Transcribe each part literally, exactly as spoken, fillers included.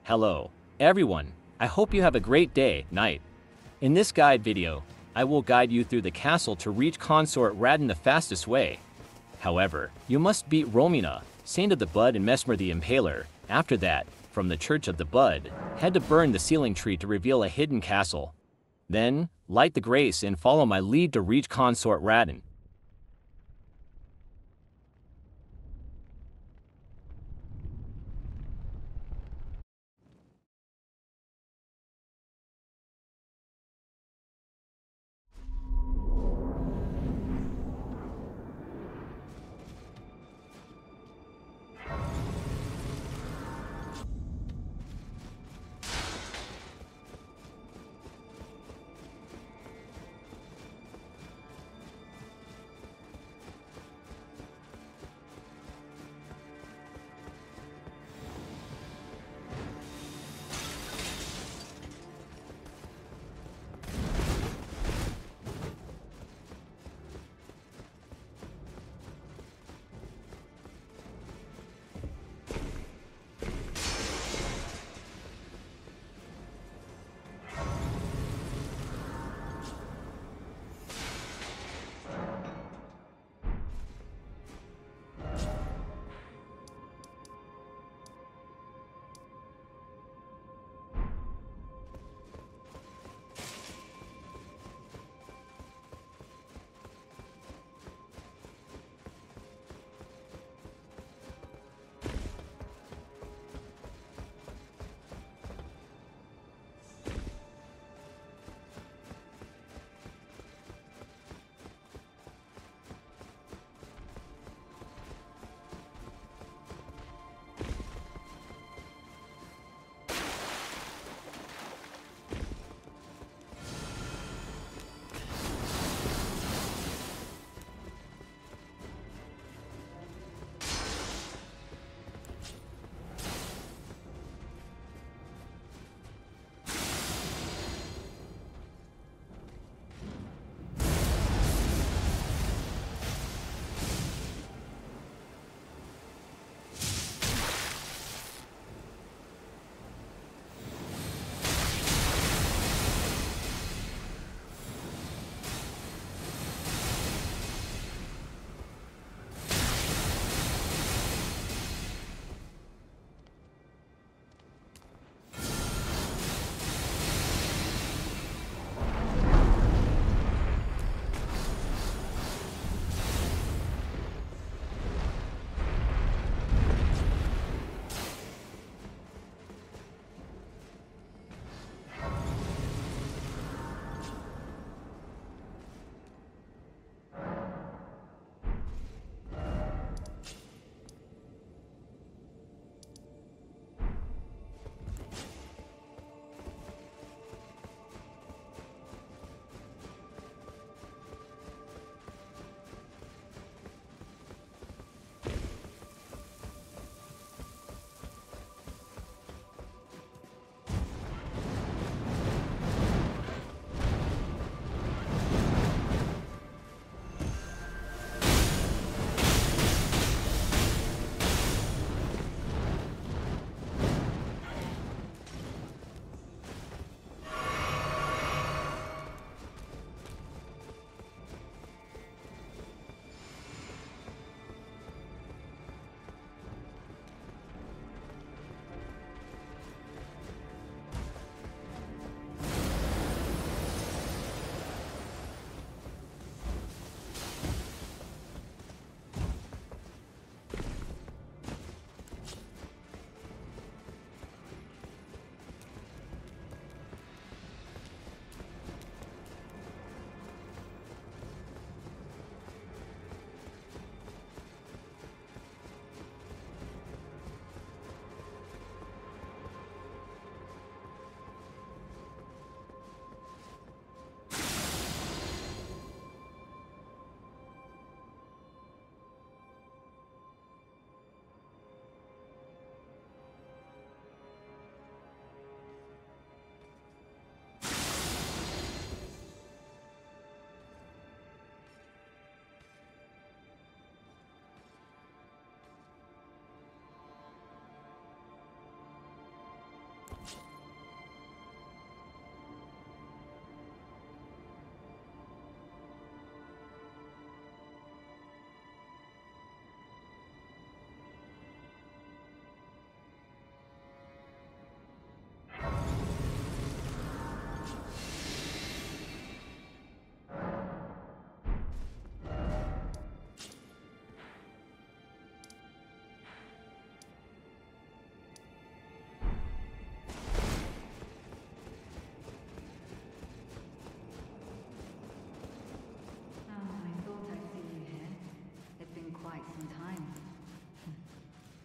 Hello, everyone. I hope you have a great day, night. In this guide video, I will guide you through the castle to reach Consort Radahn the fastest way. However, you must beat Romina, Saint of the Bud and Messmer the Impaler. After that, from the Church of the Bud, head to burn the sealing tree to reveal a hidden castle. Then, light the grace and follow my lead to reach Consort Radahn.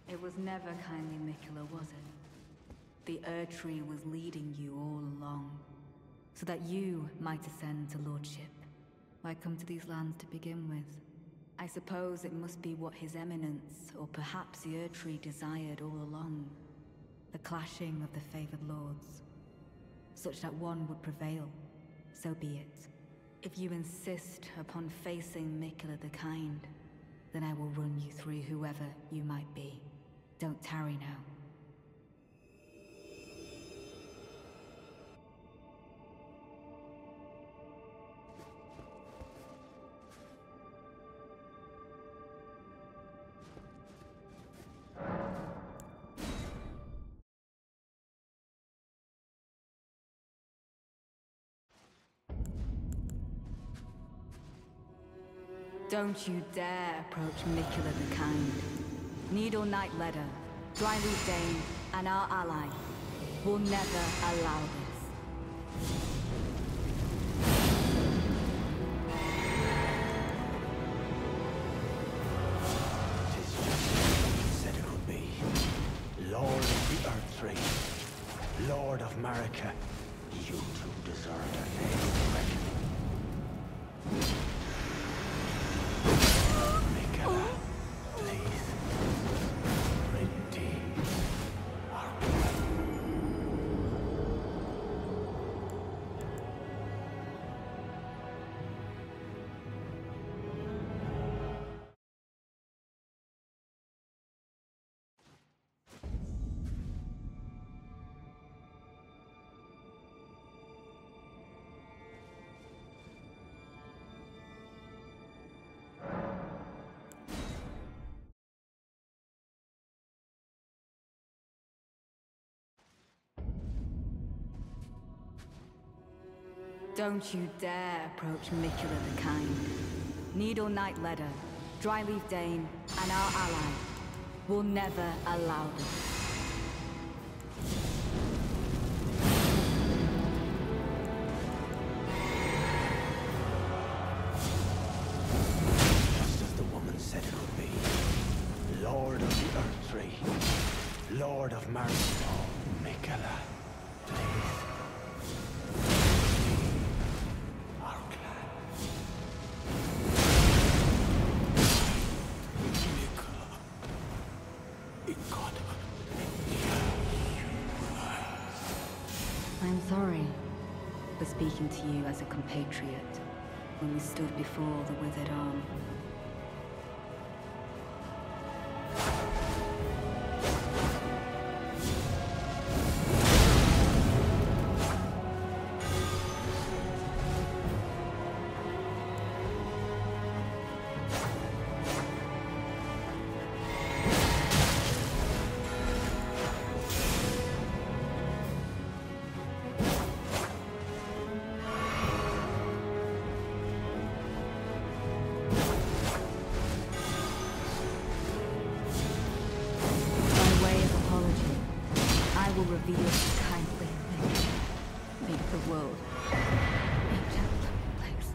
It was never kindly Miquella, was it? The Erdtree was leading you all along, so that you might ascend to lordship. Why come to these lands to begin with? I suppose it must be what His Eminence, or perhaps the Erdtree desired all along. The clashing of the favored lords. Such that one would prevail. So be it. If you insist upon facing Miquella the Kind, then I will run you through whoever you might be. Don't tarry now. Don't you dare approach Miquella the Kind. Needle Knight Ledder, Dryleaf Dane, and our ally will never allow this. Tis just what you said it would be. Lord of the Erdtree, Lord of Marika, you two deserve a day of reckoning. Don't you dare approach Miquella the Kind. Needle Knight Ledder, Dryleaf Dane, and our ally will never allow this. Just as the woman said it would be. Lord of the Erdtree, Lord of Marika, Miquella, please. I'm sorry for speaking to you as a compatriot when we stood before the Withered Arm. Reveal the kindly thing. Make the world a gentler place.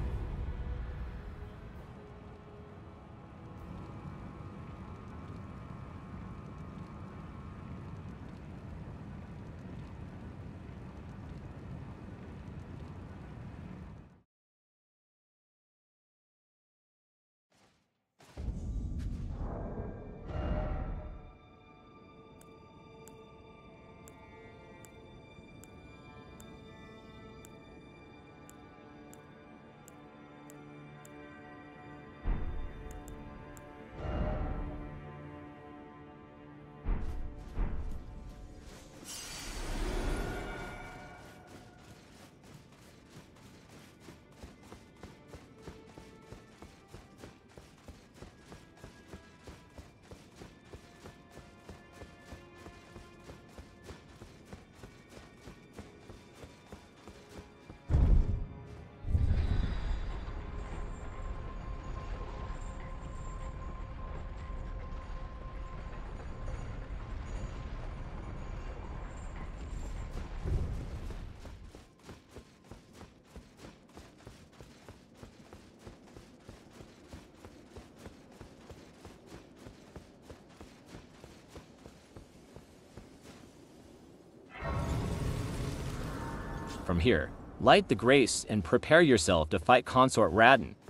From here, light the grace and prepare yourself to fight Consort Radahn.